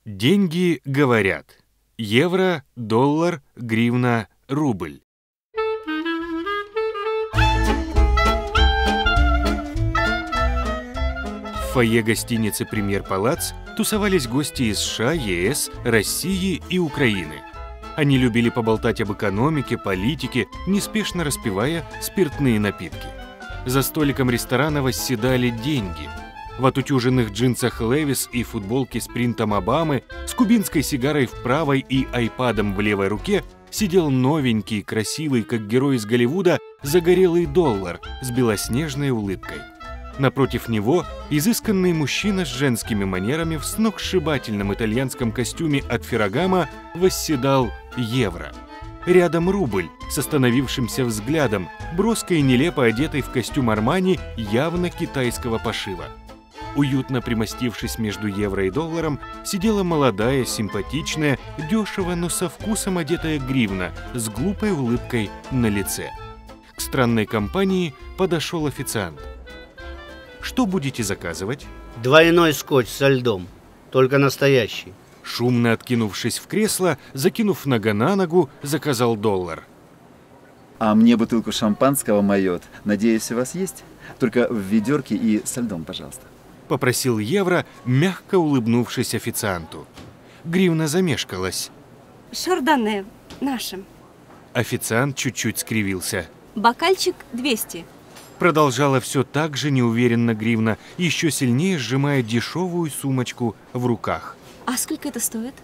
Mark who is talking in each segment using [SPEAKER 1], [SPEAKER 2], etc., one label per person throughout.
[SPEAKER 1] Деньги говорят. Евро, доллар, гривна, рубль. В фойе гостиницы «Премьер-Палац» тусовались гости из США, ЕС, России и Украины. Они любили поболтать об экономике, политике, неспешно распивая спиртные напитки. За столиком ресторана восседали деньги. В отутюженных джинсах Левис и футболке с принтом Обамы, с кубинской сигарой в правой и айпадом в левой руке сидел новенький, красивый, как герой из Голливуда, загорелый доллар с белоснежной улыбкой. Напротив него изысканный мужчина с женскими манерами в сногсшибательном итальянском костюме от Феррагамо восседал евро. Рядом рубль с остановившимся взглядом, броско и нелепо одетый в костюм Армани явно китайского пошива. Уютно примостившись между евро и долларом, сидела молодая, симпатичная, дешево, но со вкусом одетая гривна с глупой улыбкой на лице. К странной компании подошел официант. «Что будете заказывать?»
[SPEAKER 2] Двойной скотч со льдом, только настоящий.
[SPEAKER 1] Шумно откинувшись в кресло, закинув нога на ногу, заказал доллар.
[SPEAKER 3] А мне бутылку шампанского «Майот». Надеюсь, у вас есть? Только в ведерке и со льдом, пожалуйста.
[SPEAKER 1] Попросил евро, мягко улыбнувшись официанту. Гривна замешкалась.
[SPEAKER 4] Шардоне нашим.
[SPEAKER 1] Официант чуть-чуть скривился.
[SPEAKER 4] Бокальчик 200.
[SPEAKER 1] Продолжала все так же неуверенно гривна, еще сильнее сжимая дешевую сумочку в руках.
[SPEAKER 4] А сколько это стоит?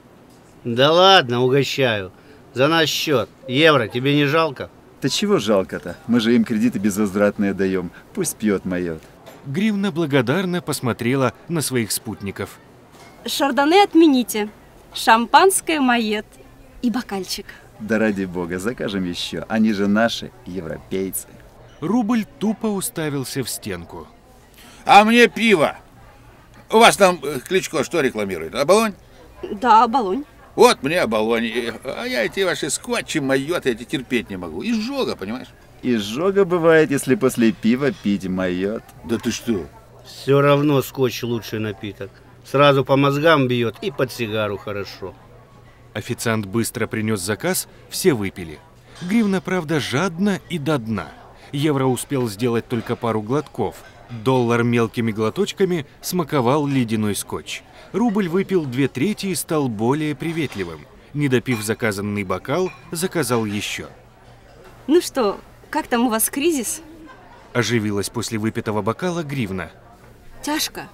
[SPEAKER 2] Да ладно, угощаю. За наш счет. Евро, тебе не жалко?
[SPEAKER 3] Да чего жалко-то? Мы же им кредиты безвозвратные даем. Пусть пьет «Майот».
[SPEAKER 1] Гривна благодарно посмотрела на своих спутников.
[SPEAKER 4] Шардоне отмените. Шампанское «Майот» и бокальчик.
[SPEAKER 3] Да ради бога, закажем еще. Они же наши, европейцы.
[SPEAKER 1] Рубль тупо уставился в стенку.
[SPEAKER 5] А мне пиво. У вас там Кличко что рекламирует? Оболонь?
[SPEAKER 4] Да, Оболонь.
[SPEAKER 5] Вот мне Оболонь. А я эти ваши скотчи, «Майот», эти терпеть не могу. Изжога, понимаешь?
[SPEAKER 3] Изжога бывает, если после пива пить «Майот».
[SPEAKER 5] Да ты что?
[SPEAKER 2] Все равно скотч лучший напиток. Сразу по мозгам бьет и под сигару хорошо.
[SPEAKER 1] Официант быстро принес заказ, все выпили. Гривна, правда, жадно и до дна. Евро успел сделать только пару глотков. Доллар мелкими глоточками смаковал ледяной скотч. Рубль выпил 2/3 и стал более приветливым. Не допив заказанный бокал, заказал еще.
[SPEAKER 4] Ну что, как там у вас кризис?
[SPEAKER 1] Оживилась после выпитого бокала гривна.
[SPEAKER 4] Тяжко.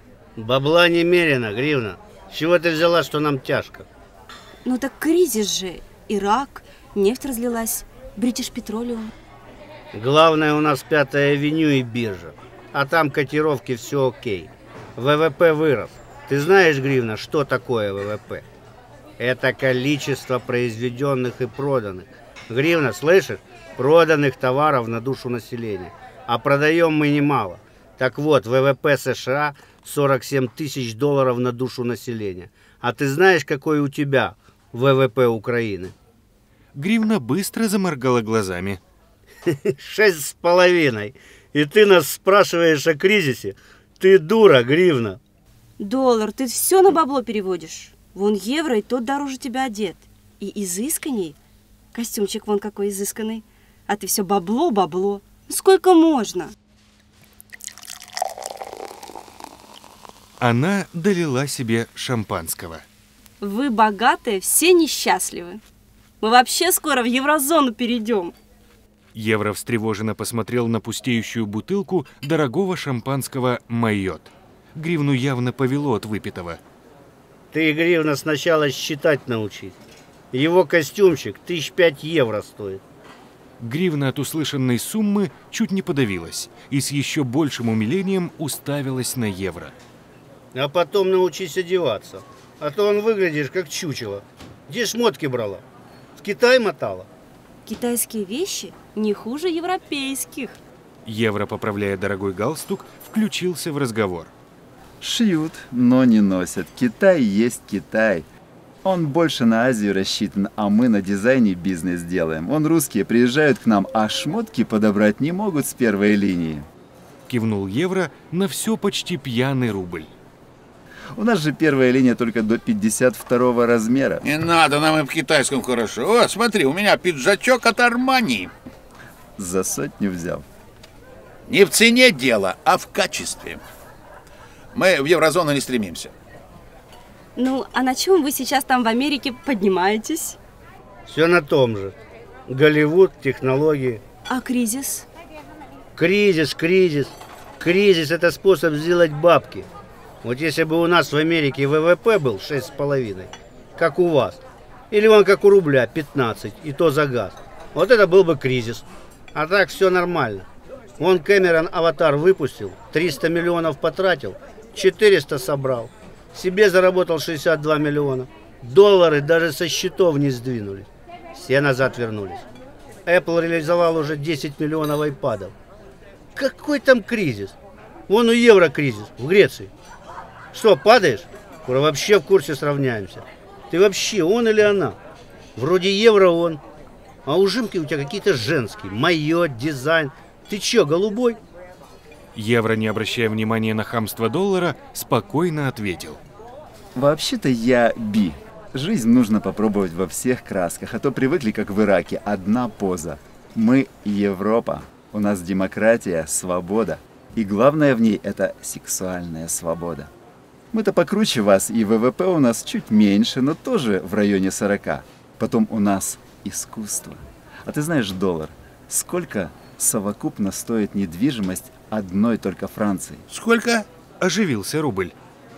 [SPEAKER 2] Бабла немерено, гривна. С чего ты взяла, что нам тяжко?
[SPEAKER 4] Ну так кризис же. Ирак, нефть разлилась, British Petroleum.
[SPEAKER 2] Главное, у нас 5-я авеню и биржа. А там котировки все окей. ВВП вырос. Ты знаешь, гривна, что такое ВВП? Это количество произведенных и проданных. Гривна, слышишь? Проданных товаров на душу населения. А продаем мы немало. Так вот, ВВП США 47 тысяч долларов на душу населения. А ты знаешь, какой у тебя ВВП Украины?
[SPEAKER 1] Гривна быстро заморгала глазами.
[SPEAKER 2] 6,5. И ты нас спрашиваешь о кризисе? Ты дура, гривна.
[SPEAKER 4] Доллар, ты все на бабло переводишь. Вон евро, и тот дороже тебя одет. И изысканней. Костюмчик вон какой изысканный. А ты все бабло, бабло. Сколько можно?
[SPEAKER 1] Она долила себе шампанского.
[SPEAKER 4] Вы богатые, все несчастливы. Мы вообще скоро в еврозону перейдем.
[SPEAKER 1] Евро встревоженно посмотрел на пустеющую бутылку дорогого шампанского «Майот». Гривну явно повело от выпитого.
[SPEAKER 2] Ты, гривна, сначала считать научись. Его костюмчик 5 евро стоит.
[SPEAKER 1] Гривна от услышанной суммы чуть не подавилась и с еще большим умилением уставилась на евро.
[SPEAKER 2] А потом научись одеваться. А то он выглядишь как чучело. Где шмотки брала? В Китай мотала?
[SPEAKER 4] Китайские вещи не хуже европейских.
[SPEAKER 1] Евро, поправляя дорогой галстук, включился в разговор.
[SPEAKER 3] Шьют, но не носят. Китай есть Китай. Он больше на Азию рассчитан, а мы на дизайне бизнес делаем. Русские приезжают к нам, а шмотки подобрать не могут с первой линии.
[SPEAKER 1] Кивнул евро на все почти пьяный рубль.
[SPEAKER 3] У нас же первая линия только до 52 размера.
[SPEAKER 5] Не надо, нам и в китайском хорошо. О, смотри, у меня пиджачок от Армани.
[SPEAKER 3] За 100 взял.
[SPEAKER 5] Не в цене дело, а в качестве. Мы в еврозону не стремимся.
[SPEAKER 4] Ну, а на чем вы сейчас там в Америке поднимаетесь?
[SPEAKER 2] Все на том же. Голливуд, технологии.
[SPEAKER 4] А кризис?
[SPEAKER 2] Кризис. Кризис – это способ сделать бабки. Вот если бы у нас в Америке ВВП был 6,5, как у вас, или вон как у рубля 15, и то за газ, вот это был бы кризис. А так все нормально. Вон Кэмерон «Аватар» выпустил, 300 миллионов потратил, 400 собрал. Себе заработал 62 миллиона. Доллары даже со счетов не сдвинулись. Все назад вернулись. Apple реализовал уже 10 миллионов айпадов. Какой там кризис? Вон у евро кризис в Греции. Что, падаешь? Скоро вообще в курсе сравняемся. Ты вообще он или она? Вроде евро он. А ужимки у тебя какие-то женские. Майо, дизайн. Ты че, голубой?
[SPEAKER 1] Евро, не обращая внимания на хамство доллара, спокойно ответил.
[SPEAKER 3] Вообще-то я би. Жизнь нужно попробовать во всех красках, а то привыкли, как в Ираке, одна поза. Мы Европа. У нас демократия, свобода. И главное в ней – это сексуальная свобода. Мы-то покруче вас, и ВВП у нас чуть меньше, но тоже в районе 40. Потом у нас искусство. А ты знаешь, доллар, сколько совокупно стоит недвижимость одной только Франции?
[SPEAKER 5] Сколько?
[SPEAKER 1] Оживился рубль.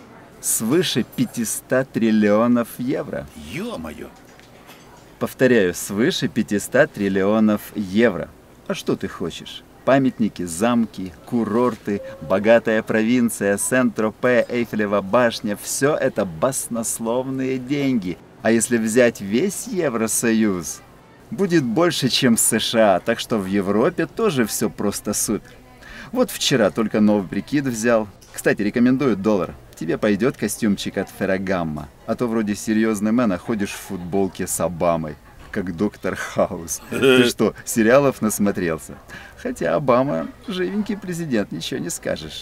[SPEAKER 3] Свыше 500 триллионов евро.
[SPEAKER 5] Ё-моё.
[SPEAKER 3] Повторяю, свыше 500 триллионов евро. А что ты хочешь? Памятники, замки, курорты, богатая провинция, Сен-Тропе, Эйфелева башня – все это баснословные деньги. А если взять весь Евросоюз, будет больше, чем в США, так что в Европе тоже все просто супер. Вот вчера только новый прикид взял. Кстати, рекомендую доллар. Тебе пойдет костюмчик от Феррагамма, а то вроде серьезный мэн, а ходишь в футболке с Обамой, как доктор Хаус. Ты что, сериалов насмотрелся? Хотя Обама живенький президент, ничего не скажешь.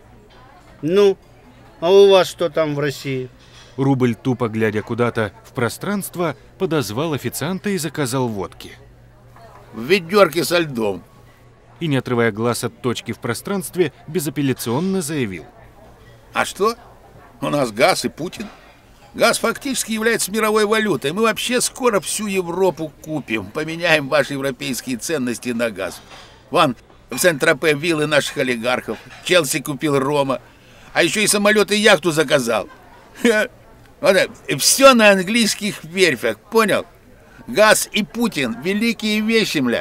[SPEAKER 2] Ну, а у вас что там в России?
[SPEAKER 1] Рубль, тупо глядя куда-то в пространство, подозвал официанта и заказал водки.
[SPEAKER 5] В ведерке со льдом.
[SPEAKER 1] И, не отрывая глаз от точки в пространстве, безапелляционно заявил.
[SPEAKER 5] А что? У нас газ и Путин. Газ фактически является мировой валютой. Мы вообще скоро всю Европу купим. Поменяем ваши европейские ценности на газ. Вон, в Сен-Тропе виллы наших олигархов. Челси купил Рома. А еще и самолет и яхту заказал. Вот, все на английских верфях, понял? Газ и Путин – великие вещи, мля.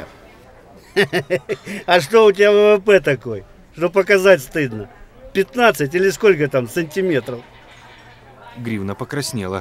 [SPEAKER 2] А что у тебя ВВП такой? Что показать стыдно? 15 или сколько там сантиметров?
[SPEAKER 1] Гривна покраснела.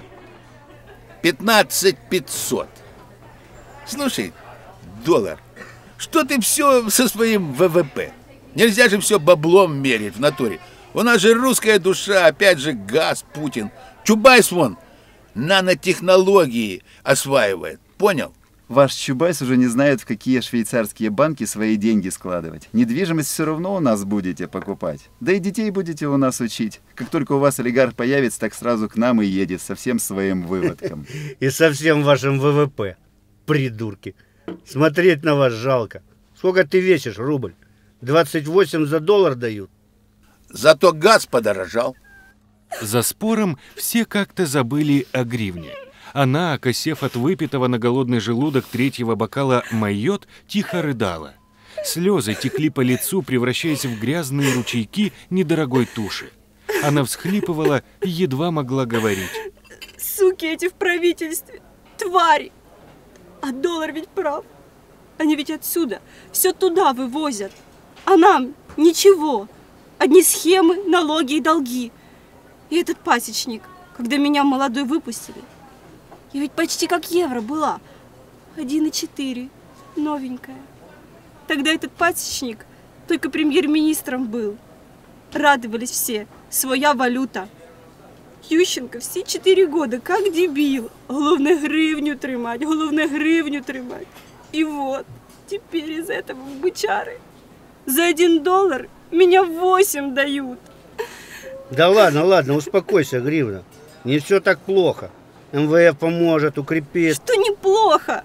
[SPEAKER 5] 15 500. Слушай, доллар, что ты все со своим ВВП? Нельзя же все баблом мерить в натуре. У нас же русская душа, опять же газ, Путин. Чубайс вон нанотехнологии осваивает, понял?
[SPEAKER 3] Ваш Чубайс уже не знает, в какие швейцарские банки свои деньги складывать. Недвижимость все равно у нас будете покупать. Да и детей будете у нас учить. Как только у вас олигарх появится, так сразу к нам и едет со всем своим выводком.
[SPEAKER 2] И со всем вашим ВВП. Придурки. Смотреть на вас жалко. Сколько ты весишь, рубль? 28 за доллар дают.
[SPEAKER 5] Зато газ подорожал.
[SPEAKER 1] За спором все как-то забыли о гривне. Она, окосев от выпитого на голодный желудок третьего бокала майот, тихо рыдала. Слезы текли по лицу, превращаясь в грязные ручейки недорогой туши. Она всхлипывала и едва могла говорить.
[SPEAKER 4] Суки эти в правительстве, твари! А доллар ведь прав. Они ведь отсюда все туда вывозят. А нам ничего. Одни схемы, налоги и долги. И этот пасечник, когда меня молодой выпустили, я ведь почти как евро была. 1,4. Новенькая. Тогда этот пасечник только премьер-министром был. Радовались все. Своя валюта. Ющенко все 4 года, как дебил. Головне гривню тримать. И вот, теперь из этого бычары за $1 меня 8 дают.
[SPEAKER 2] Да ладно, ладно, успокойся, Гривна. Не все так плохо. МВФ поможет, укрепит.
[SPEAKER 4] Что неплохо?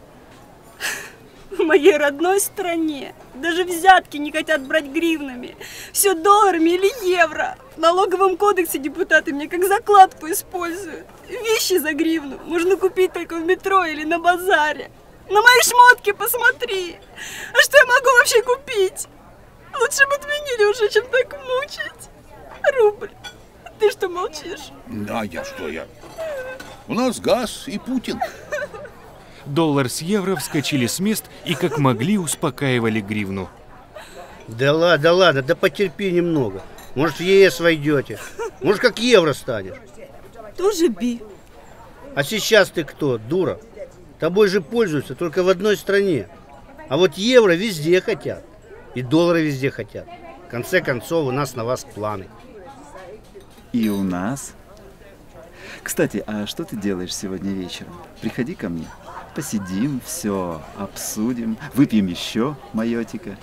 [SPEAKER 4] В моей родной стране даже взятки не хотят брать гривнами. Все долларами или евро. В налоговом кодексе депутаты мне как закладку используют. Вещи за гривну можно купить только в метро или на базаре. На мои шмотки посмотри. А что я могу вообще купить? Лучше бы отменили уже, чем так мучить. Рубль, ты что молчишь?
[SPEAKER 5] А я? У нас газ и Путин.
[SPEAKER 1] Доллар с евро вскочили с мест и как могли успокаивали гривну.
[SPEAKER 2] Да ладно, да потерпи немного. Может, в ЕС войдете. Может, как евро станешь.
[SPEAKER 4] Тоже би.
[SPEAKER 2] А сейчас ты кто, дура? Тобой же пользуются только в одной стране. А вот евро везде хотят. И доллары везде хотят. В конце концов, у нас на вас планы.
[SPEAKER 3] И у нас. Кстати, а что ты делаешь сегодня вечером? Приходи ко мне. Посидим, все обсудим, выпьем еще майотика.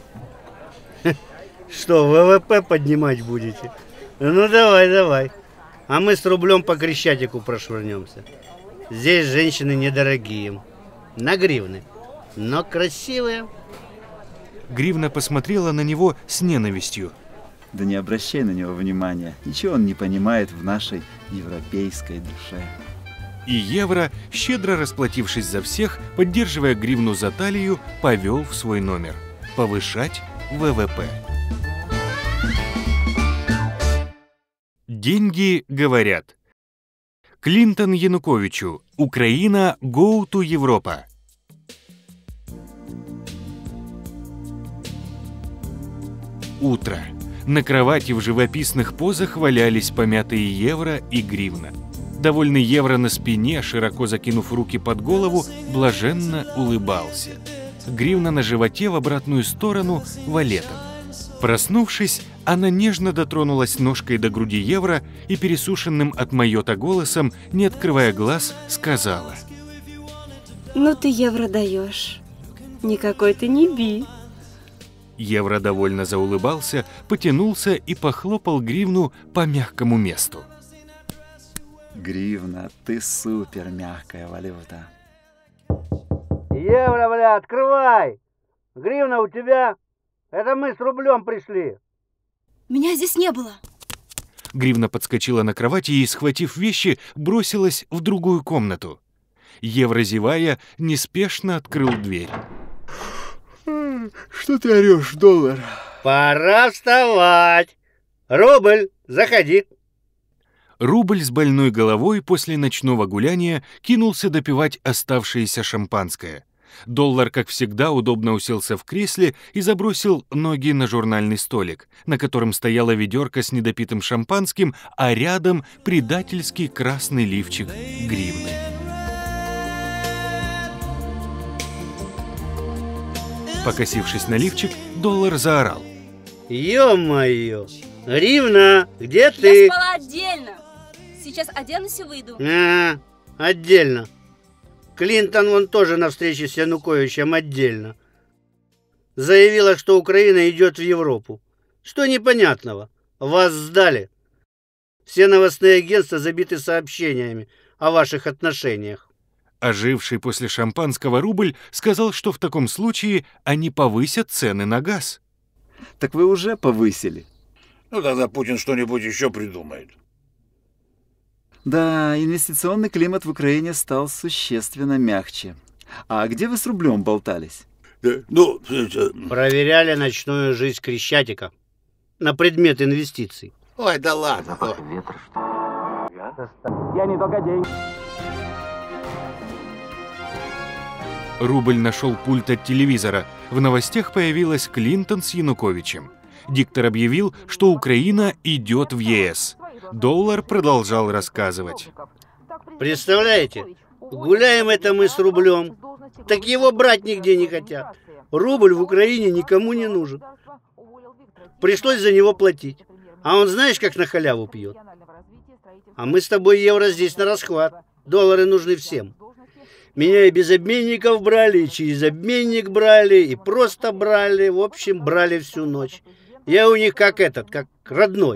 [SPEAKER 2] Что, ВВП поднимать будете? Ну давай. А мы с рублем по Крещатику прошвырнемся. Здесь женщины недорогие. На гривны. Но красивые.
[SPEAKER 1] Гривна посмотрела на него с ненавистью.
[SPEAKER 3] Да не обращай на него внимания. Ничего он не понимает в нашей европейской душе.
[SPEAKER 1] И евро, щедро расплатившись за всех, поддерживая гривну за талию, повел в свой номер. Повышать ВВП. Деньги говорят. Клинтон Януковичу. Украина go to Европа. Утро. На кровати в живописных позах валялись помятые евро и гривна. Довольный евро на спине, широко закинув руки под голову, блаженно улыбался. Гривна на животе в обратную сторону валетом. Проснувшись, она нежно дотронулась ножкой до груди евро и пересушенным от майота голосом, не открывая глаз, сказала:
[SPEAKER 4] Ну ты евро даешь. Никакой ты не би.
[SPEAKER 1] Евро довольно заулыбался, потянулся и похлопал гривну по мягкому месту.
[SPEAKER 3] Гривна, ты супер мягкая валюта.
[SPEAKER 2] Евро, бля, открывай! Гривна у тебя? Это мы с рублем пришли.
[SPEAKER 4] Меня здесь не было.
[SPEAKER 1] Гривна подскочила на кровати и, схватив вещи, бросилась в другую комнату. Евро, зевая, неспешно открыл дверь.
[SPEAKER 3] Что ты орешь, доллар?
[SPEAKER 2] Пора вставать. Рубль, заходи.
[SPEAKER 1] Рубль с больной головой после ночного гуляния кинулся допивать оставшееся шампанское. Доллар, как всегда, удобно уселся в кресле и забросил ноги на журнальный столик, на котором стояла ведерко с недопитым шампанским, а рядом предательский красный лифчик гривны. Покосившись на лифчик, доллар заорал:
[SPEAKER 2] Ё-моё! Гривна, где ты?
[SPEAKER 4] Я спала отдельно. Сейчас оденусь и выйду.
[SPEAKER 2] Отдельно. Клинтон вон тоже на встрече с Януковичем отдельно. Заявила, что Украина идет в Европу. Что непонятного? Вас сдали. Все новостные агентства забиты сообщениями о ваших отношениях.
[SPEAKER 1] Оживший после шампанского рубль сказал, что в таком случае они повысят цены на газ.
[SPEAKER 3] Так вы уже повысили.
[SPEAKER 5] Ну тогда Путин что-нибудь еще придумает.
[SPEAKER 3] Да, инвестиционный климат в Украине стал существенно мягче. А где вы с рублем болтались?
[SPEAKER 2] Проверяли ночную жизнь Крещатика на предмет инвестиций.
[SPEAKER 5] Ой, да ладно.
[SPEAKER 2] Я не только деньги.
[SPEAKER 1] Рубль нашел пульт от телевизора. В новостях появилась Клинтон с Януковичем. Диктор объявил, что Украина идет в ЕС. Доллар продолжал рассказывать.
[SPEAKER 2] Представляете, гуляем это мы с рублем, так его брать нигде не хотят. Рубль в Украине никому не нужен. Пришлось за него платить. А он знаешь, как на халяву пьет? А мы с тобой евро здесь на расхват. Доллары нужны всем. Меня и без обменников брали, и через обменник брали, и просто брали. В общем, брали всю ночь. Я у них как родной.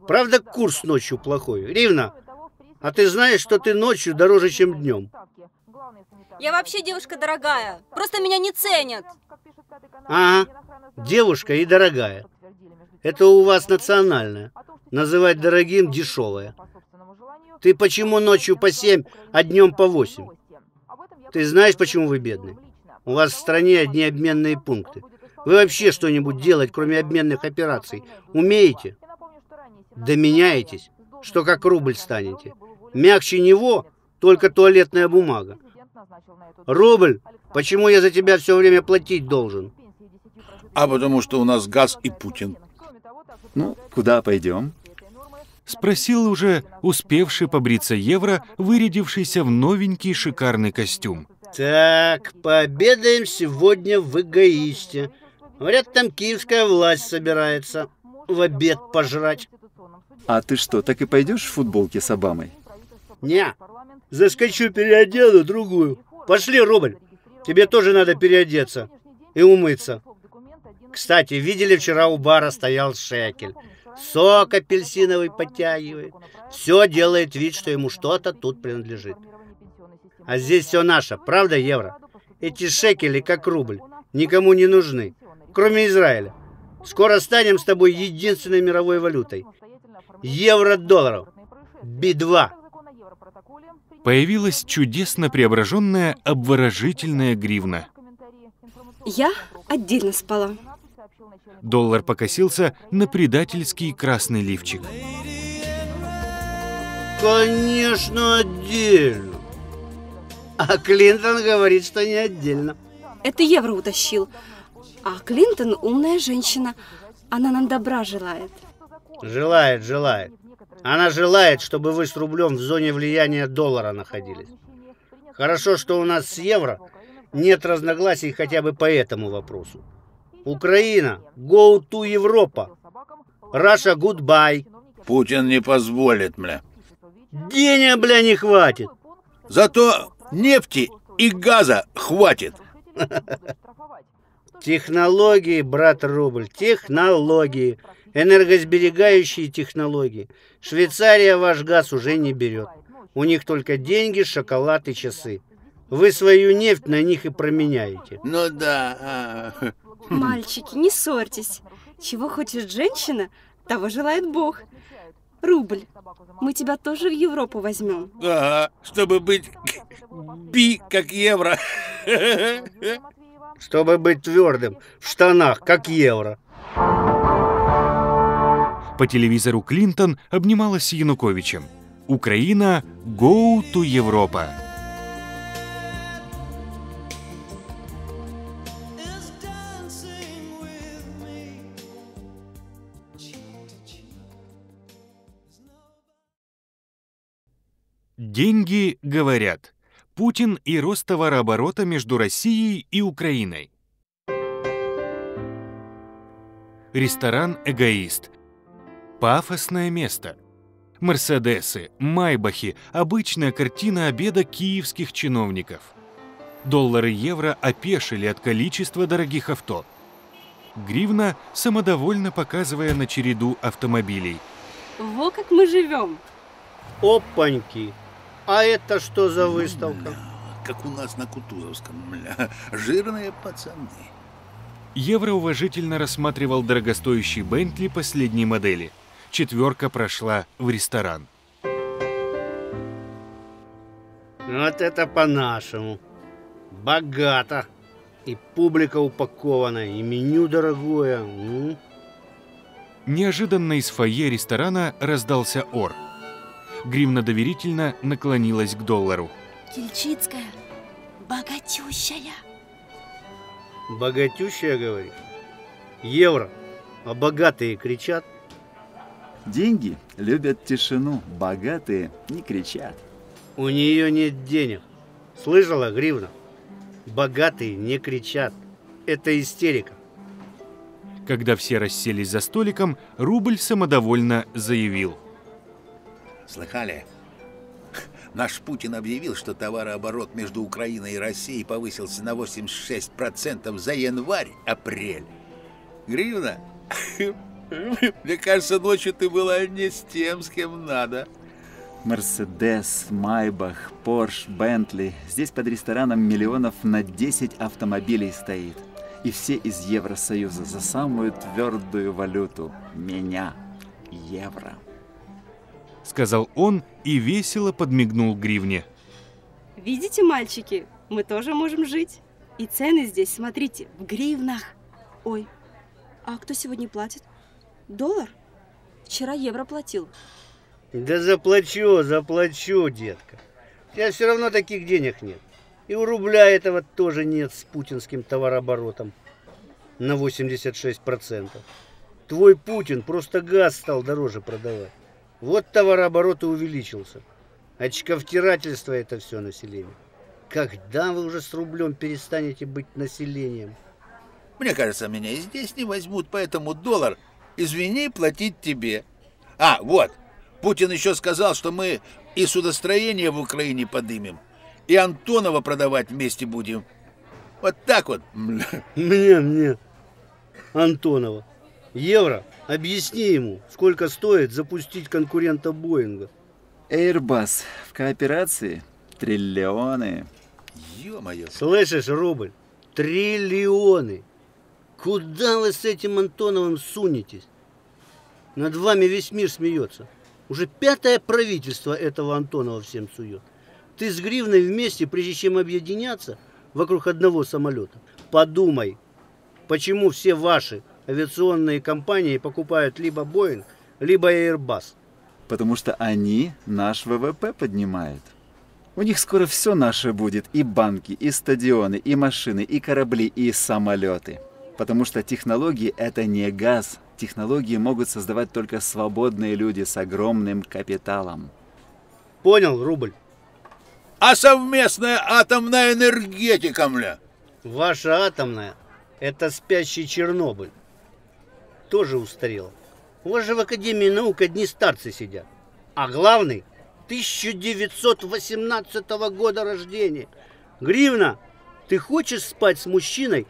[SPEAKER 2] Правда, курс ночью плохой. Ривна, а ты знаешь, что ты ночью дороже, чем днем?
[SPEAKER 4] Я вообще девушка дорогая. Просто меня не ценят.
[SPEAKER 2] Ага, девушка и дорогая. Это у вас национальное. Называть дорогим дешевое. Ты почему ночью по 7, а днем по 8? Ты знаешь, почему вы бедны? У вас в стране одни обменные пункты. Вы вообще что-нибудь делать, кроме обменных операций, умеете? Да меняетесь, что как рубль станете. Мягче него только туалетная бумага. Рубль, почему я за тебя все время платить должен?
[SPEAKER 5] А потому что у нас газ и Путин.
[SPEAKER 3] Ну, куда пойдем?
[SPEAKER 1] Спросил уже успевший побриться Евро, вырядившийся в новенький шикарный костюм.
[SPEAKER 2] Так, пообедаем сегодня в Эгоисте. Говорят, там киевская власть собирается в обед пожрать.
[SPEAKER 3] А ты что, так и пойдешь в футболке с Обамой?
[SPEAKER 2] Не, заскочу, переодену другую. Пошли, Рубль, тебе тоже надо переодеться и умыться. Кстати, видели, вчера у бара стоял Шекель. Сок апельсиновый подтягивает. Все делает вид, что ему что-то тут принадлежит. А здесь все наше, правда, Евро? Эти шекели, как рубль, никому не нужны, кроме Израиля. Скоро станем с тобой единственной мировой валютой. Евро-долларов. Би-2.
[SPEAKER 1] Появилась чудесно преображенная обворожительная гривна.
[SPEAKER 4] Я отдельно спала.
[SPEAKER 1] Доллар покосился на предательский красный лифчик.
[SPEAKER 2] Конечно, отдельно. А Клинтон говорит, что не отдельно.
[SPEAKER 4] Это Евро утащил. А Клинтон умная женщина. Она нам добра желает.
[SPEAKER 2] Желает, желает. Она желает, чтобы вы с рублем в зоне влияния доллара находились. Хорошо, что у нас с евро нет разногласий хотя бы по этому вопросу. Украина, go to Европа. Russia, goodbye.
[SPEAKER 5] Путин не позволит, бля.
[SPEAKER 2] Денег, бля, не хватит.
[SPEAKER 5] Зато нефти и газа хватит.
[SPEAKER 2] Технологии, брат Рубль, технологии. Энергосберегающие технологии. Швейцария ваш газ уже не берет. У них только деньги, шоколад и часы. Вы свою нефть на них и променяете.
[SPEAKER 5] Ну да.
[SPEAKER 4] Мальчики, не ссорьтесь. Чего хочет женщина, того желает Бог. Рубль, мы тебя тоже в Европу возьмем.
[SPEAKER 5] Ага, чтобы быть би как евро.
[SPEAKER 2] Чтобы быть твердым в штанах, как евро.
[SPEAKER 1] По телевизору Клинтон обнималась с Януковичем. Украина go to Европа. Деньги говорят. Путин и рост товарооборота между Россией и Украиной. Ресторан «Эгоист». Пафосное место. Мерседесы, майбахи – обычная картина обеда киевских чиновников. Доллары и евро опешили от количества дорогих авто. Гривна, самодовольно показывая на череду автомобилей.
[SPEAKER 4] Во как мы живем.
[SPEAKER 2] Опаньки! А это что за выставка?
[SPEAKER 5] Как у нас на Кутузовском, бля. Жирные пацаны.
[SPEAKER 1] Евро уважительно рассматривал дорогостоящий Бентли последней модели. Четверка прошла в ресторан.
[SPEAKER 2] Вот это по-нашему. Богато. И публика упакована, и меню дорогое.
[SPEAKER 1] Неожиданно из фойе ресторана раздался ор. Гривна доверительно наклонилась к доллару.
[SPEAKER 4] Кильчицкая, богатющая.
[SPEAKER 2] Богатющая, говоришь? Евро. А богатые кричат.
[SPEAKER 3] Деньги любят тишину, богатые не кричат.
[SPEAKER 2] У нее нет денег. Слышала, Гривна? Богатые не кричат. Это истерика.
[SPEAKER 1] Когда все расселись за столиком, Рубль самодовольно заявил.
[SPEAKER 5] Слыхали? Наш Путин объявил, что товарооборот между Украиной и Россией повысился на 86% за январь-апрель. Гривна, Мне кажется, ночью ты была не с тем, с кем надо.
[SPEAKER 3] Мерседес, Майбах, Порш, Бентли. Здесь под рестораном миллионов на 10 автомобилей стоит. И все из Евросоюза за самую твердую валюту. Меня. Евро.
[SPEAKER 1] Сказал он и весело подмигнул Гривне.
[SPEAKER 4] Видите, мальчики, мы тоже можем жить. И цены здесь, смотрите, в гривнах. Ой, а кто сегодня платит? Доллар? Вчера евро платил.
[SPEAKER 2] Да заплачу, детка. У тебя все равно таких денег нет. И у рубля этого тоже нет с путинским товарооборотом на 86%. Твой Путин просто газ стал дороже продавать. Вот товарооборот и увеличился. Очковтирательство это все население. Когда вы уже с рублем перестанете быть населением?
[SPEAKER 5] Мне кажется, меня и здесь не возьмут, поэтому доллар, извини, платить тебе. А, вот, Путин еще сказал, что мы и судостроение в Украине подымем, и Антонова продавать вместе будем. Вот так вот.
[SPEAKER 2] Мне. Антонова. Евро, объясни ему, сколько стоит запустить конкурента Боинга.
[SPEAKER 3] Airbus в кооперации триллионы.
[SPEAKER 5] Ё-моё.
[SPEAKER 2] Слышишь, рубль? Триллионы. Куда вы с этим Антоновым сунетесь? Над вами весь мир смеется. Уже 5-е правительство этого Антонова всем сует. Ты с Гривной вместе, прежде чем объединяться вокруг одного самолета, подумай, почему все ваши авиационные компании покупают либо Боинг, либо Airbus.
[SPEAKER 3] Потому что они наш ВВП поднимают. У них скоро все наше будет. И банки, и стадионы, и машины, и корабли, и самолеты. Потому что технологии это не газ. Технологии могут создавать только свободные люди с огромным капиталом.
[SPEAKER 2] Понял, рубль?
[SPEAKER 5] А совместная атомная энергетика, мля?
[SPEAKER 2] Ваша атомная – это спящий Чернобыль. Тоже устарела. У вас же в Академии наук одни старцы сидят. А главный – 1918 года рождения. Гривна, ты хочешь спать с мужчиной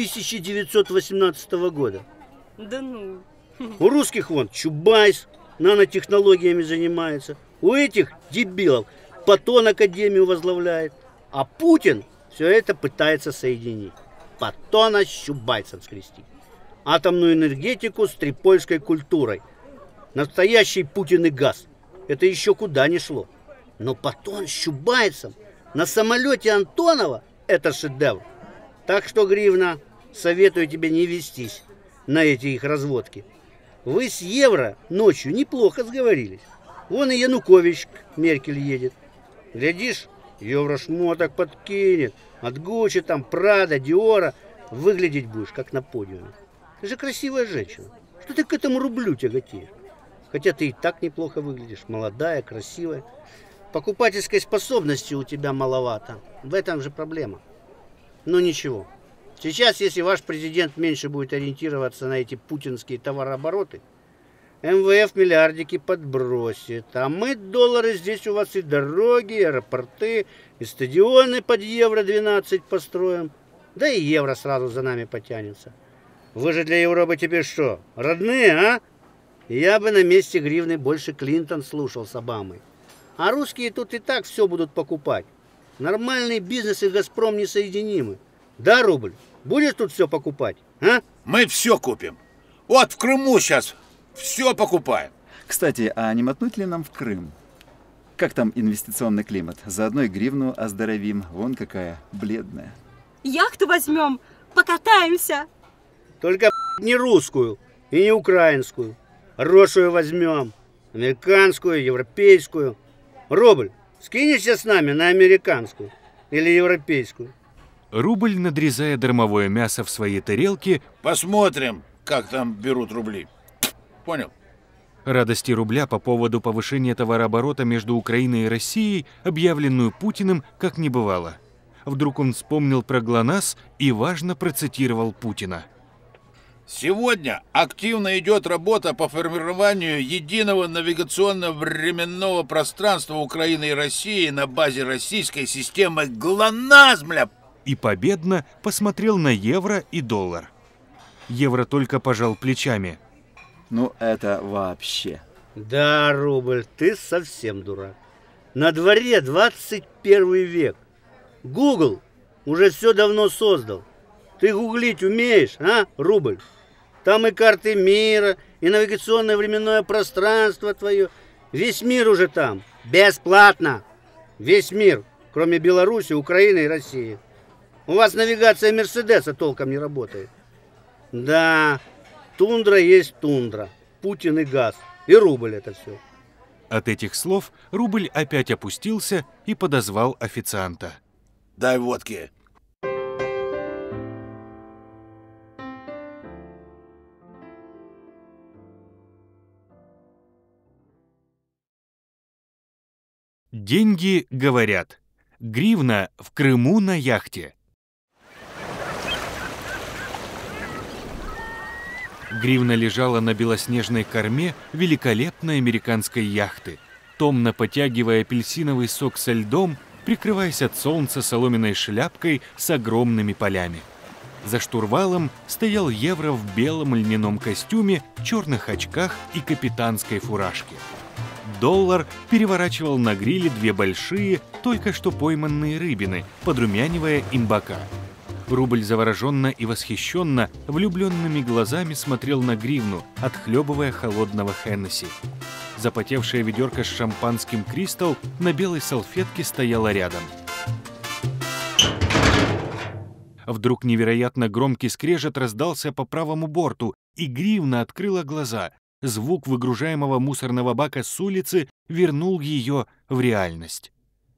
[SPEAKER 2] 1918 года?
[SPEAKER 4] Да ну.
[SPEAKER 2] У русских вон Чубайс нанотехнологиями занимается. У этих дебилов Патон Академию возглавляет. А Путин все это пытается соединить. Патона с Чубайсом скрестить. Атомную энергетику с трипольской культурой. Настоящий Путин и газ. Это еще куда ни шло. Но Патон с Чубайсом на самолете Антонова – это шедевр. Так что, Гривна, советую тебе не вестись на эти их разводки. Вы с Евро ночью неплохо сговорились. Вон и Янукович к Меркель едет. Глядишь, Евро шмоток подкинет. От Гуччи, там, Прада, Диора. Выглядеть будешь, как на подиуме. Ты же красивая женщина. Что ты к этому рублю тяготеешь? Хотя ты и так неплохо выглядишь. Молодая, красивая. Покупательской способности у тебя маловато. В этом же проблема. Но ничего. Сейчас, если ваш президент меньше будет ориентироваться на эти путинские товарообороты, МВФ миллиардики подбросит. А мы доллары здесь у вас и дороги, и аэропорты, и стадионы под евро 12 построим. Да и евро сразу за нами потянется. Вы же для Европы теперь что, родные, а? Я бы на месте Гривны больше Клинтон слушал с Обамой. А русские тут и так все будут покупать. Нормальный бизнес и Газпром несоединимы. Да, рубль? Будешь тут все покупать, а?
[SPEAKER 5] Мы все купим. Вот в Крыму сейчас все покупаем.
[SPEAKER 3] Кстати, а не мотнуть ли нам в Крым? Как там инвестиционный климат? Заодно и гривну оздоровим. Вон какая бледная.
[SPEAKER 4] Яхту возьмем, покатаемся.
[SPEAKER 2] Только не русскую и не украинскую. Хорошую возьмем. Американскую, европейскую. Рубль, скинешься с нами на американскую или европейскую?
[SPEAKER 1] Рубль, надрезая дармовое мясо в своей тарелке,
[SPEAKER 5] Посмотрим, как там берут рубли. Понял?
[SPEAKER 1] радости рубля по поводу повышения товарооборота между Украиной и Россией, объявленную Путиным, как не бывало. Вдруг он вспомнил про ГЛОНАСС и важно процитировал Путина.
[SPEAKER 5] Сегодня активно идет работа по формированию единого навигационно-временного пространства Украины и России на базе российской системы ГЛОНАСС, бля.
[SPEAKER 1] И победно посмотрел на евро и доллар. Евро только пожал плечами.
[SPEAKER 3] Ну это вообще.
[SPEAKER 2] Да, Рубль, ты совсем дурак. На дворе 21 век. Google уже все давно создал. Ты гуглить умеешь, а, Рубль? Там и карты мира, и навигационное временное пространство твое. Весь мир уже там. Бесплатно. Весь мир, кроме Беларуси, Украины и России. У вас навигация Мерседеса толком не работает. Да, тундра есть тундра. Путин и газ. И рубль это все.
[SPEAKER 1] От этих слов Рубль опять опустился и подозвал официанта.
[SPEAKER 5] Дай водки.
[SPEAKER 1] Деньги говорят. Гривна в Крыму на яхте. Гривна лежала на белоснежной корме великолепной американской яхты, томно потягивая апельсиновый сок со льдом, прикрываясь от солнца соломенной шляпкой с огромными полями. За штурвалом стоял евро в белом льняном костюме, черных очках и капитанской фуражке. Доллар переворачивал на гриле две большие, только что пойманные рыбины, подрумянивая им бока. Рубль завороженно и восхищенно влюбленными глазами смотрел на гривну, отхлебывая холодного Хеннесси. Запотевшая ведерко с шампанским «Кристалл» на белой салфетке стояла рядом. Вдруг невероятно громкий скрежет раздался по правому борту, и гривна открыла глаза. Звук выгружаемого мусорного бака с улицы вернул ее в реальность.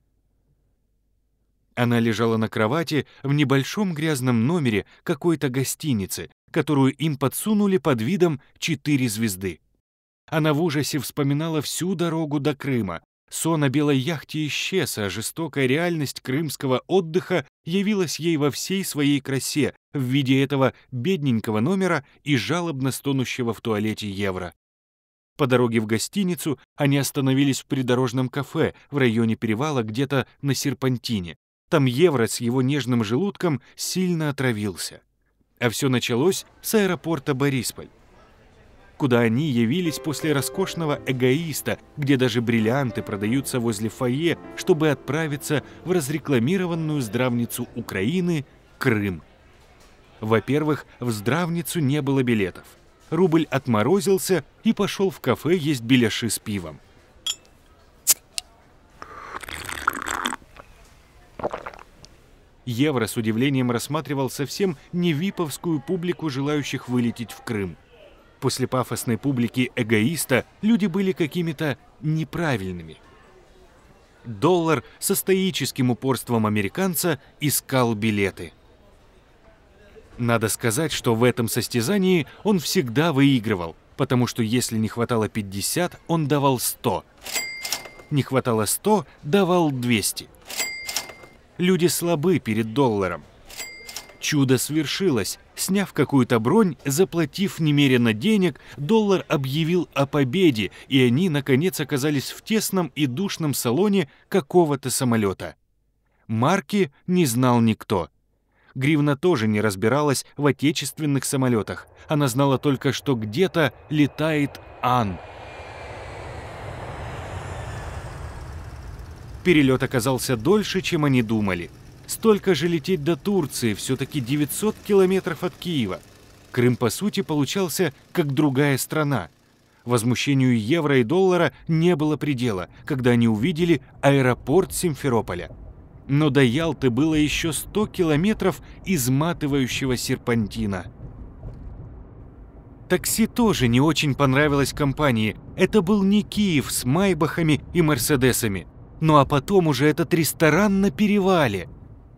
[SPEAKER 1] Она лежала на кровати в небольшом грязном номере какой-то гостиницы, которую им подсунули под видом 4 звезды. Она в ужасе вспоминала всю дорогу до Крыма. Сон о белой яхте исчез, а жестокая реальность крымского отдыха явилась ей во всей своей красе в виде этого бедненького номера и жалобно стонущего в туалете евро. По дороге в гостиницу они остановились в придорожном кафе в районе перевала где-то на серпантине. Там евро с его нежным желудком сильно отравился. А все началось с аэропорта Борисполь, куда они явились после роскошного «Эгоиста», где даже бриллианты продаются возле фойе, чтобы отправиться в разрекламированную здравницу Украины Крым. Во-первых, в здравницу не было билетов. Рубль отморозился и пошел в кафе есть беляши с пивом. Евро с удивлением рассматривал совсем не виповскую публику, желающих вылететь в Крым. После пафосной публики «Эгоиста» люди были какими-то неправильными. Доллар со стоическим упорством американца искал билеты. Надо сказать, что в этом состязании он всегда выигрывал, потому что если не хватало 50, он давал 100. Не хватало 100, давал 200. Люди слабы перед долларом. Чудо свершилось. Сняв какую-то бронь, заплатив немерено денег, доллар объявил о победе, и они, наконец, оказались в тесном и душном салоне какого-то самолета. Марки не знал никто. Гривна тоже не разбиралась в отечественных самолетах. Она знала только, что где-то летает Ан. Перелет оказался дольше, чем они думали. Столько же лететь до Турции, все-таки 900 километров от Киева. Крым, по сути, получался как другая страна. Возмущению евро и доллара не было предела, когда они увидели аэропорт Симферополя. Но до Ялты было еще 100 километров изматывающего серпантина. Такси тоже не очень понравилось компании. Это был не Киев с майбахами и мерседесами. Ну а потом уже этот ресторан на перевале.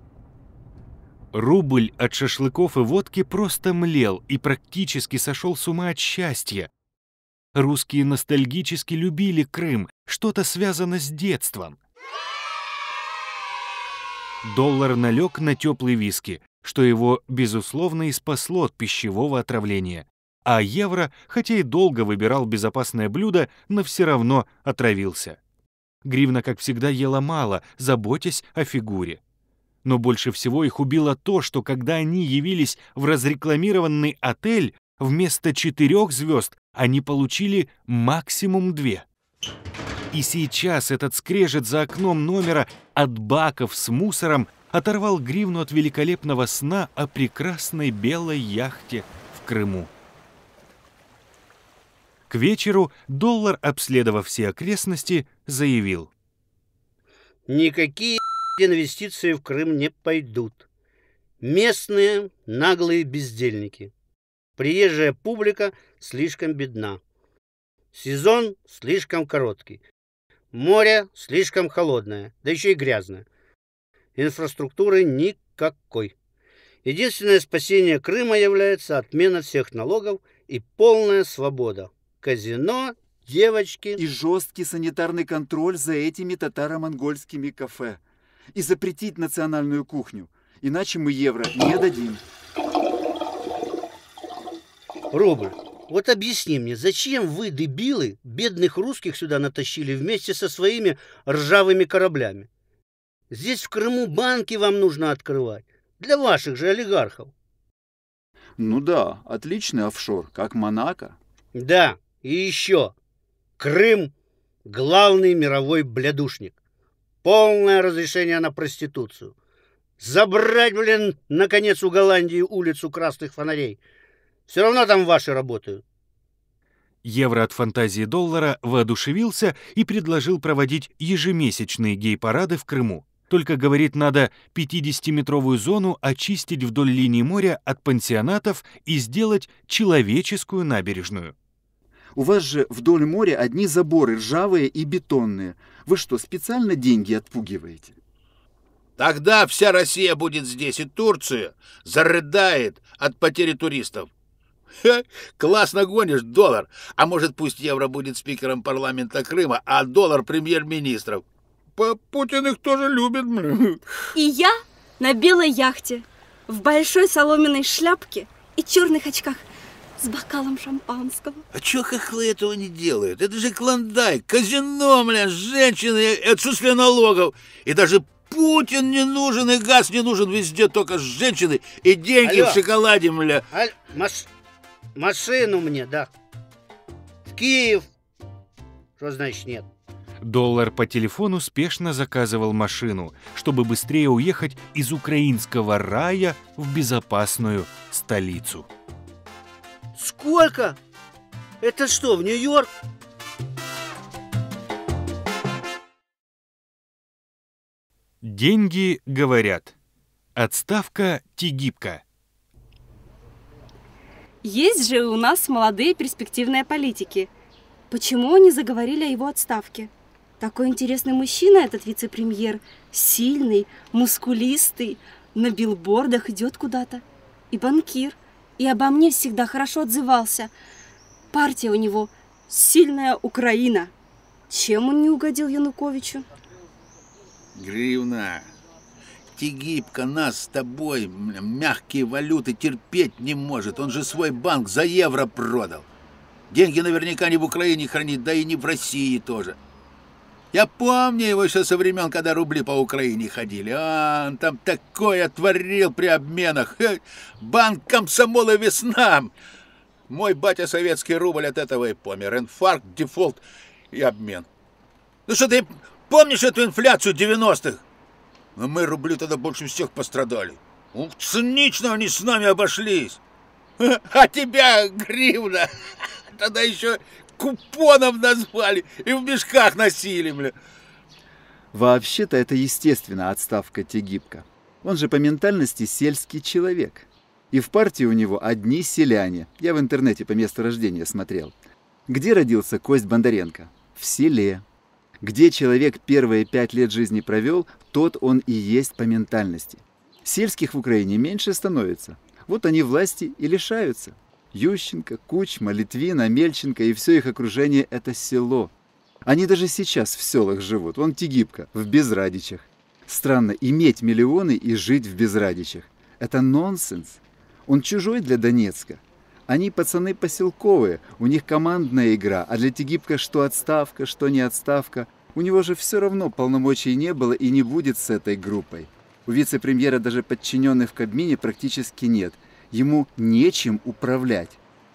[SPEAKER 1] Рубль от шашлыков и водки просто млел и практически сошел с ума от счастья. Русские ностальгически любили Крым, что-то связано с детством. Доллар налег на теплый виски, что его, безусловно, и спасло от пищевого отравления. А евро, хотя и долго выбирал безопасное блюдо, но все равно отравился. Гривна, как всегда, ела мало, заботясь о фигуре. Но больше всего их убило то, что когда они явились в разрекламированный отель, вместо 4 звезд они получили максимум 2. И сейчас этот скрежет за окном номера от баков с мусором оторвал Гривну от великолепного сна о прекрасной белой яхте в Крыму. К вечеру Доллар, обследовав все окрестности, заявил:
[SPEAKER 2] никакие инвестиции в Крым не пойдут. Местные наглые бездельники. Приезжая публика слишком бедна. Сезон слишком короткий. Море слишком холодное, да еще и грязное. Инфраструктуры никакой. Единственное спасение Крыма является отмена всех налогов и полная свобода. Казино, девочки...
[SPEAKER 3] И жесткий санитарный контроль за этими татаро-монгольскими кафе. И запретить национальную кухню. Иначе мы евро не дадим.
[SPEAKER 2] Рубль, вот объясни мне, зачем вы, дебилы, бедных русских сюда натащили вместе со своими ржавыми кораблями? Здесь в Крыму банки вам нужно открывать. Для ваших же олигархов.
[SPEAKER 3] Ну да, отличный офшор, как Монако.
[SPEAKER 2] Да, и еще. Крым – главный мировой блядушник. Полное разрешение на проституцию. Забрать, наконец, у Голландии улицу красных фонарей. Все равно там ваши работают.
[SPEAKER 1] Евро от фантазии Доллара воодушевился и предложил проводить ежемесячные гей-парады в Крыму. Только, говорит, надо 50-метровую зону очистить вдоль линии моря от пансионатов и сделать человеческую набережную.
[SPEAKER 3] У вас же вдоль моря одни заборы ржавые и бетонные. Вы что, специально деньги отпугиваете?
[SPEAKER 5] Тогда вся Россия будет здесь, и Турция зарыдает от потери туристов. Ха, классно гонишь, Доллар. А может, пусть евро будет спикером парламента Крыма, а Доллар премьер-министром. Путин их тоже любит.
[SPEAKER 4] И я на белой яхте, в большой соломенной шляпке и черных очках с бокалом шампанского.
[SPEAKER 5] А чё хохлы этого не делают? Это же Клондайк, казино, женщины, отсутствие налогов. И даже Путин не нужен, и газ не нужен, везде только женщины и деньги. Алло. В шоколаде,
[SPEAKER 2] Машину мне, да. В Киев. Что значит нет?
[SPEAKER 1] Доллар по телефону спешно заказывал машину, чтобы быстрее уехать из украинского рая в безопасную столицу.
[SPEAKER 2] Сколько? Это что, в Нью-Йорк?
[SPEAKER 1] Деньги говорят. Отставка Тегибко.
[SPEAKER 4] Есть же у нас молодые перспективные политики. Почему они заговорили о его отставке? Такой интересный мужчина этот вице-премьер. Сильный, мускулистый, на билбордах идет куда-то. И банкир. И обо мне всегда хорошо отзывался. Партия у него «Сильная Украина». Чем он не угодил Януковичу?
[SPEAKER 5] Гривна, Тегибко нас с тобой мягкие валюты терпеть не может. Он же свой банк за евро продал. Деньги наверняка не в Украине хранит, да и не в России тоже. Я помню его еще со времен, когда рубли по Украине ходили. Он там такое творил при обменах. Банк комсомола «Весна». Мой батя советский рубль от этого и помер. Инфаркт, дефолт и обмен. Ну что, ты помнишь эту инфляцию 90-х? Но мы рубли тогда больше всех пострадали. Ух, цинично они с нами обошлись. А тебя, Гривна, тогда еще купоном назвали и в мешках носили,
[SPEAKER 3] Вообще-то это естественно отставка Тегибко. Он же по ментальности сельский человек. И в партии у него одни селяне. Я в интернете по месту рождения смотрел. Где родился Кость Бондаренко? В селе. Где человек первые 5 лет жизни провел, тот он и есть по ментальности. Сельских в Украине меньше становится. Вот они власти и лишаются. Ющенко, Кучма, Литвин, Амельченко и все их окружение – это село. Они даже сейчас в селах живут. Вон Тегибко, в Безрадичах. Странно иметь миллионы и жить в Безрадичах. Это нонсенс. Он чужой для Донецка. Они пацаны поселковые, у них командная игра, а для Тегибко что отставка, что не отставка. У него же все равно полномочий не было и не будет с этой группой. У вице-премьера даже подчиненных в Кабмине практически нет. Ему нечем управлять.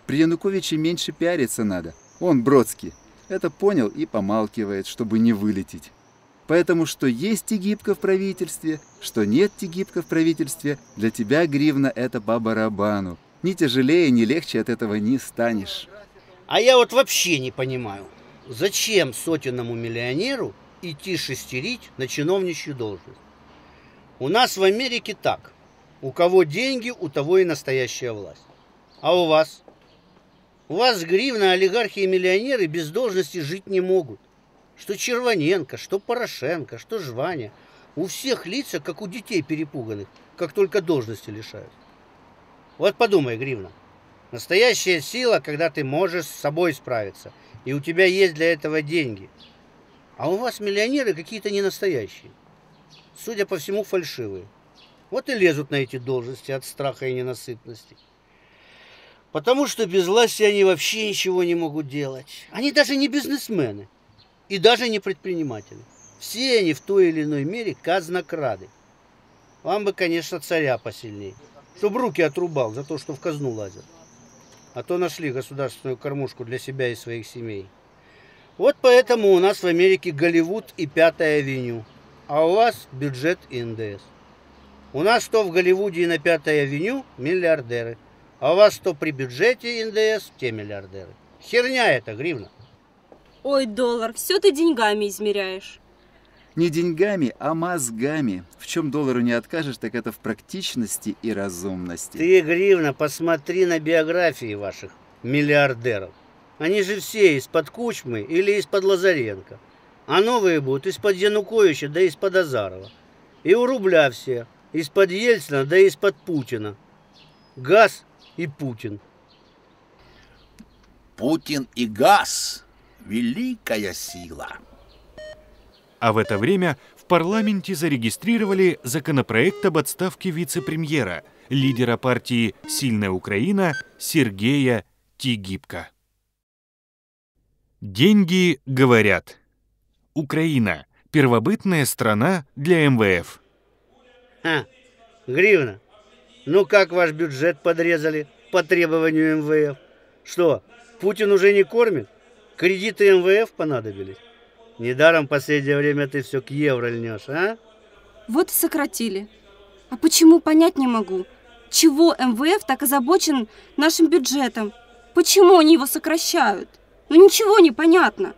[SPEAKER 3] При Януковиче меньше пиариться надо. Он, Бродский, это понял и помалкивает, чтобы не вылететь. Поэтому что есть Тигибко в правительстве, что нет Тигибко в правительстве, для тебя, Гривна, это по барабану. Ни тяжелее, ни легче от этого не станешь.
[SPEAKER 2] А я вот вообще не понимаю, зачем сотенному миллионеру идти шестерить на чиновничью должность? У нас в Америке так. У кого деньги, у того и настоящая власть. А у вас? У вас, Гривна, олигархи и миллионеры без должности жить не могут. Что Червоненко, что Порошенко, что Жваня. У всех лица, как у детей перепуганных, как только должности лишают. Вот подумай, Гривна. Настоящая сила, когда ты можешь с собой справиться. И у тебя есть для этого деньги. А у вас миллионеры какие-то ненастоящие. Судя по всему, фальшивые. Вот и лезут на эти должности от страха и ненасытности. Потому что без власти они вообще ничего не могут делать. Они даже не бизнесмены. И даже не предприниматели. Все они в той или иной мере казнокрады. Вам бы, конечно, царя посильнее. Чтоб руки отрубал за то, что в казну лазят. А то нашли государственную кормушку для себя и своих семей. Вот поэтому у нас в Америке Голливуд и Пятая авеню. А у вас бюджет и НДС. У нас что в Голливуде и на Пятой авеню миллиардеры. А у вас что при бюджете и НДС те миллиардеры. Херня это, Гривна.
[SPEAKER 4] Ой, доллар, все ты деньгами измеряешь.
[SPEAKER 3] Не деньгами, а мозгами. В чем доллару не откажешь, так это в практичности и разумности.
[SPEAKER 2] Ты, Гривна, посмотри на биографии ваших миллиардеров. Они же все из-под Кучмы или из-под Лазаренко. А новые будут из-под Януковича да из-под Азарова. И у рубля все. Из-под Ельцина да из-под Путина. Газ и Путин.
[SPEAKER 5] Путин и газ – великая сила.
[SPEAKER 1] А в это время в парламенте зарегистрировали законопроект об отставке вице-премьера, лидера партии «Сильная Украина» Сергея Тигибко. Деньги говорят. Украина – первобытная страна для МВФ.
[SPEAKER 2] Гривна, ну как ваш бюджет подрезали по требованию МВФ? Что, Путин уже не кормит? Кредиты МВФ понадобились? Недаром в последнее время ты все к евро льнешь, а?
[SPEAKER 4] Вот и сократили. А почему, понять не могу. Чего МВФ так озабочен нашим бюджетом? Почему они его сокращают? Ну ничего не понятно.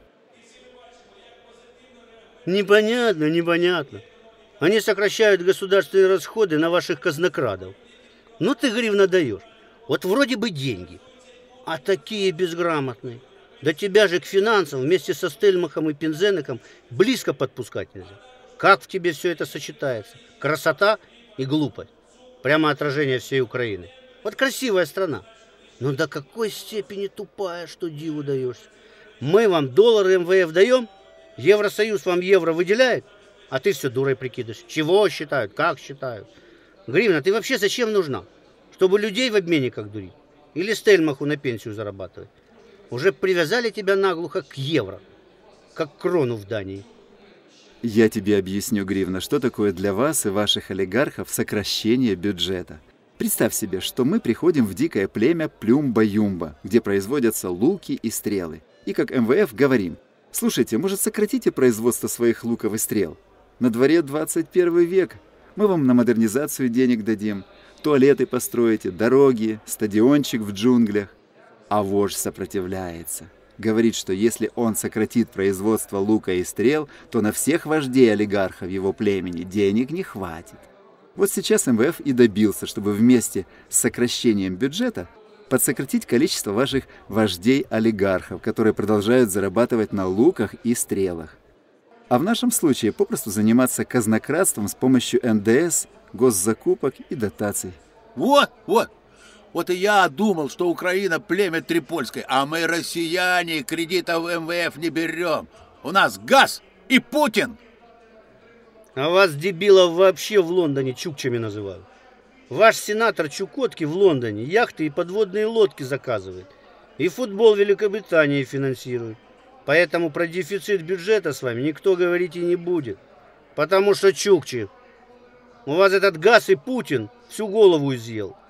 [SPEAKER 2] Непонятно. Они сокращают государственные расходы на ваших казнокрадов. Ну ты, Гривна, даешь. Вот вроде бы деньги, а такие безграмотные. Да тебя же к финансам вместе со Стельмахом и Пинзенеком близко подпускать нельзя. Как в тебе все это сочетается? Красота и глупость. Прямо отражение всей Украины. Вот красивая страна. Но до какой степени тупая, что диву даешься. Мы вам доллары МВФ даем, Евросоюз вам евро выделяет, а ты все дурой прикидываешь. Чего считают, как считают. Гривна, ты вообще зачем нужна? Чтобы людей в обменниках дурить? Или Стельмаху на пенсию зарабатывать? Уже привязали тебя наглухо к евро, как крону в Дании.
[SPEAKER 3] Я тебе объясню, Гривна, что такое для вас и ваших олигархов сокращение бюджета. Представь себе, что мы приходим в дикое племя Плюмба-Юмба, где производятся луки и стрелы. И как МВФ говорим: слушайте, может, сократите производство своих луков и стрел? На дворе 21 век. Мы вам на модернизацию денег дадим, туалеты построите, дороги, стадиончик в джунглях. А вождь сопротивляется. Говорит, что если он сократит производство лука и стрел, то на всех вождей олигархов его племени денег не хватит. Вот сейчас МВФ и добился, чтобы вместе с сокращением бюджета подсократить количество ваших вождей-олигархов, которые продолжают зарабатывать на луках и стрелах. А в нашем случае попросту заниматься казнократством с помощью НДС, госзакупок и дотаций.
[SPEAKER 5] Вот и я думал, что Украина племя Трипольское, а мы, россияне, кредитов в МВФ не берем. У нас газ и Путин.
[SPEAKER 2] А вас, дебилов, вообще в Лондоне чукчами называют. Ваш сенатор Чукотки в Лондоне яхты и подводные лодки заказывает. И футбол Великобритании финансирует. Поэтому про дефицит бюджета с вами никто говорить и не будет. Потому что чукчи. У вас этот газ и Путин всю голову изъел.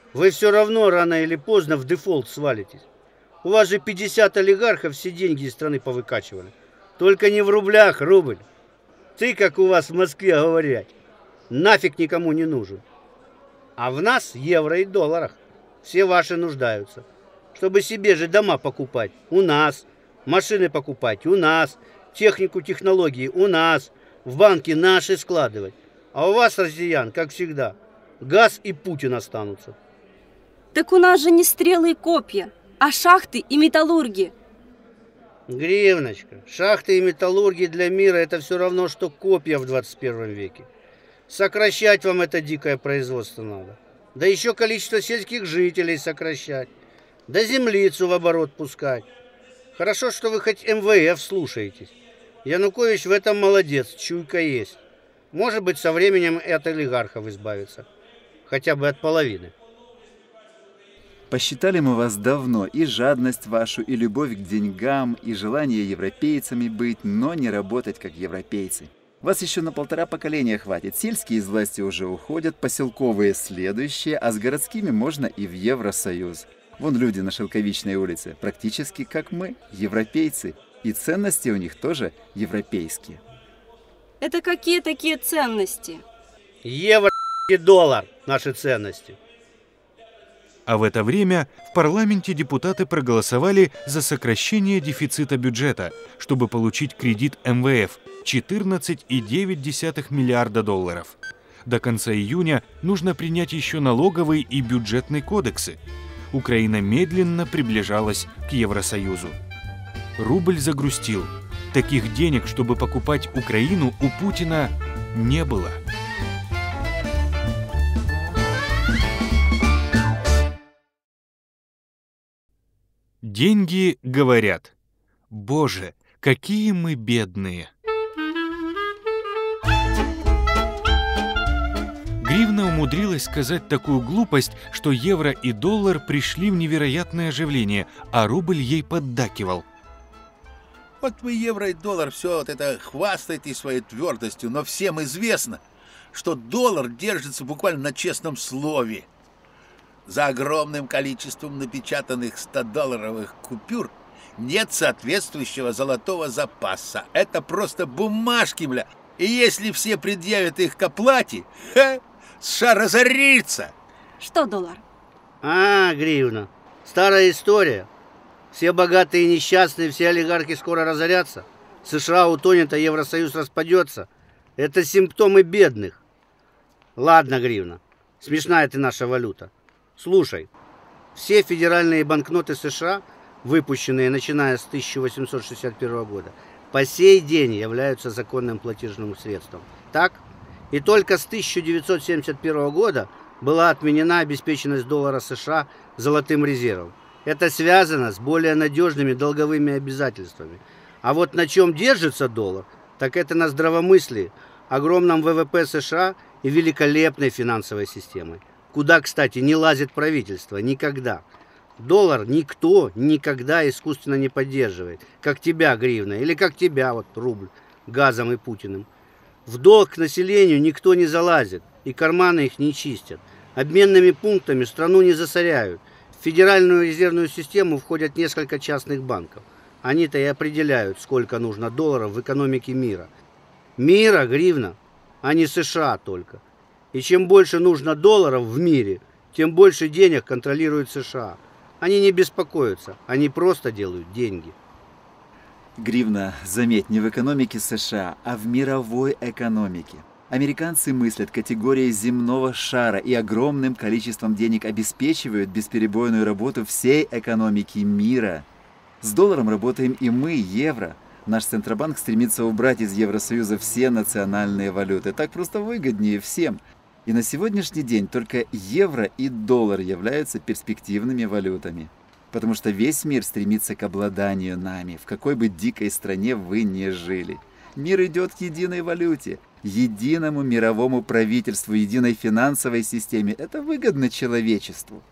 [SPEAKER 2] Вы все равно рано или поздно в дефолт свалитесь. У вас же 50 олигархов все деньги из страны повыкачивали. Только не в рублях, рубль. Ты, как у вас в Москве говорят, нафиг никому не нужен. А в нас евро и долларах. Все ваши нуждаются. Чтобы себе же дома покупать у нас, машины покупать у нас, технику, технологии у нас, в банки наши складывать. А у вас, россиян, как всегда, газ и Путин останутся.
[SPEAKER 4] Так у нас же не стрелы и копья, а шахты и металлурги.
[SPEAKER 2] Гривночка, шахты и металлурги для мира это все равно, что копья в 21 веке. Сокращать вам это дикое производство надо. Да еще количество сельских жителей сокращать. Да землицу в оборот пускать. Хорошо, что вы хоть МВФ слушаетесь. Янукович в этом молодец, чуйка есть. Может быть, со временем и от олигархов избавиться. Хотя бы от половины.
[SPEAKER 3] Посчитали мы вас давно, и жадность вашу, и любовь к деньгам, и желание европейцами быть, но не работать как европейцы. Вас еще на 1,5 поколения хватит. Сельские из власти уже уходят, поселковые следующие, а с городскими можно и в Евросоюз. Вон люди на Шелковичной улице, практически как мы, европейцы. И ценности у них тоже европейские.
[SPEAKER 4] Это какие такие ценности?
[SPEAKER 2] Евро и доллар – наши ценности.
[SPEAKER 1] А в это время в парламенте депутаты проголосовали за сокращение дефицита бюджета, чтобы получить кредит МВФ – 14,9 миллиарда долларов. До конца июня нужно принять еще налоговый и бюджетный кодексы. Украина медленно приближалась к Евросоюзу. Рубль загрустил. Таких денег, чтобы покупать Украину, у Путина не было. Деньги говорят: «Боже, какие мы бедные!» Гривна умудрилась сказать такую глупость, что евро и доллар пришли в невероятное оживление, а рубль ей поддакивал.
[SPEAKER 5] Вот вы евро и доллар все вот это хвастаетесь своей твердостью, но всем известно, что доллар держится буквально на честном слове. За огромным количеством напечатанных 100-долларовых купюр нет соответствующего золотого запаса. Это просто бумажки, бля. И если все предъявят их к оплате, США разорится.
[SPEAKER 4] Что доллар?
[SPEAKER 2] Гривна. Старая история. Все богатые и несчастные, все олигархи скоро разорятся. США утонет, а Евросоюз распадется. Это симптомы бедных. Ладно, гривна. Смешная ты наша валюта. Слушай, все федеральные банкноты США, выпущенные начиная с 1861 года, по сей день являются законным платежным средством. Так? И только с 1971 года была отменена обеспеченность доллара США золотым резервом. Это связано с более надежными долговыми обязательствами. А вот на чем держится доллар, так это на здравомыслии, огромном ВВП США и великолепной финансовой системой. Куда, кстати, не лазит правительство никогда. Доллар никто никогда искусственно не поддерживает. Как тебя, гривна, или как тебя, вот рубль, газом и Путиным. В долг к населению никто не залазит, и карманы их не чистят. Обменными пунктами страну не засоряют. В Федеральную резервную систему входят несколько частных банков. Они-то и определяют, сколько нужно долларов в экономике мира. Мира, гривна, а не США только. И чем больше нужно долларов в мире, тем больше денег контролирует США. Они не беспокоятся, они просто делают деньги.
[SPEAKER 3] Гривна, заметь, не в экономике США, а в мировой экономике. Американцы мыслят категорией земного шара и огромным количеством денег обеспечивают бесперебойную работу всей экономики мира. С долларом работаем и мы, евро. Наш Центробанк стремится убрать из Евросоюза все национальные валюты. Так просто выгоднее всем. И на сегодняшний день только евро и доллар являются перспективными валютами. Потому что весь мир стремится к обладанию нами, в какой бы дикой стране вы ни жили. Мир идет к единой валюте, единому мировому правительству, единой финансовой системе. Это выгодно человечеству.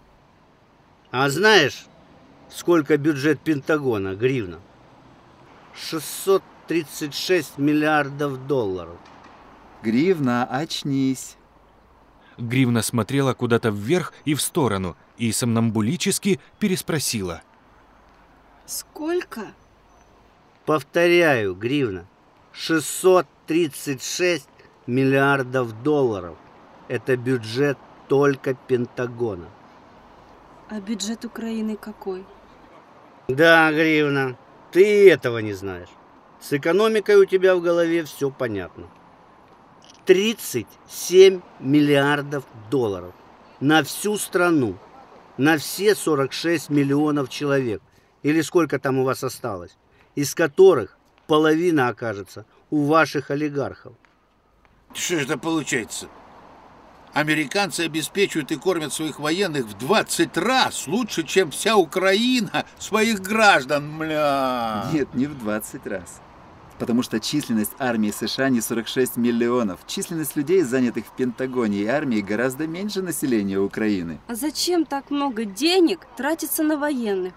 [SPEAKER 2] А знаешь, сколько бюджет Пентагона, гривна? 636 миллиардов долларов.
[SPEAKER 3] Гривна, очнись.
[SPEAKER 1] Гривна смотрела куда-то вверх и в сторону и сомнамбулически переспросила.
[SPEAKER 4] Сколько?
[SPEAKER 2] Повторяю, Гривна, 636 миллиардов долларов. Это бюджет только Пентагона.
[SPEAKER 4] А бюджет Украины какой?
[SPEAKER 2] Да, Гривна, ты этого не знаешь. С экономикой у тебя в голове все понятно. 37 миллиардов долларов на всю страну, на все 46 миллионов человек, или сколько там у вас осталось, из которых половина окажется у ваших олигархов.
[SPEAKER 5] Что же это получается? Американцы обеспечивают и кормят своих военных в 20 раз лучше, чем вся Украина своих граждан, мля.
[SPEAKER 3] Нет, не в 20 раз. Потому что численность армии США не 46 миллионов. Численность людей, занятых в Пентагоне и армии, гораздо меньше населения Украины.
[SPEAKER 4] А зачем так много денег тратится на военных?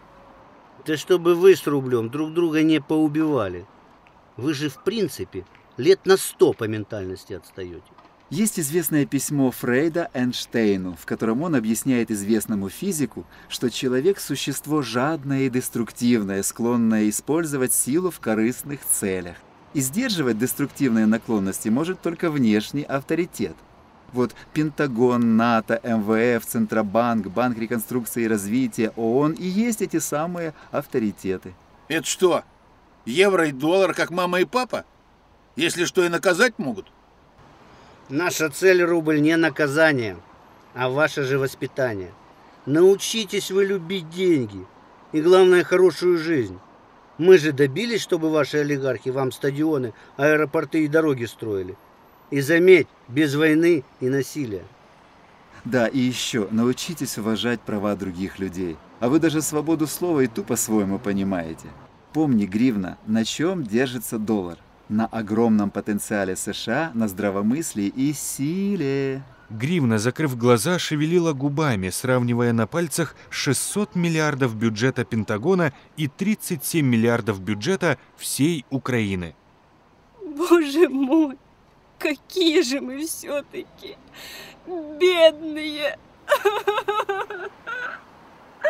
[SPEAKER 2] Да чтобы вы с Рублем друг друга не поубивали. Вы же в принципе лет на 100 по ментальности отстаете.
[SPEAKER 3] Есть известное письмо Фрейда Эйнштейну, в котором он объясняет известному физику, что человек – существо жадное и деструктивное, склонное использовать силу в корыстных целях. И сдерживать деструктивные наклонности может только внешний авторитет. Вот Пентагон, НАТО, МВФ, Центробанк, Банк реконструкции и развития, ООН и есть эти самые авторитеты.
[SPEAKER 5] Это что, евро и доллар, как мама и папа? Если что, и наказать могут?
[SPEAKER 2] Наша цель, рубль, не наказание, а ваше же воспитание. Научитесь вы любить деньги и, главное, хорошую жизнь. Мы же добились, чтобы ваши олигархи вам стадионы, аэропорты и дороги строили. И заметь, без войны и насилия.
[SPEAKER 3] Да, и еще, научитесь уважать права других людей. А вы даже свободу слова и ту по-своему понимаете. Помни, Гривна, на чем держится доллар? На огромном потенциале США, на здравомыслии и силе.
[SPEAKER 1] Гривна, закрыв глаза, шевелила губами, сравнивая на пальцах 600 миллиардов бюджета Пентагона и 37 миллиардов бюджета всей Украины.
[SPEAKER 4] Боже мой, какие же мы все-таки бедные!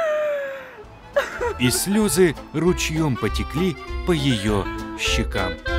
[SPEAKER 1] И слезы ручьем потекли по ее щекам.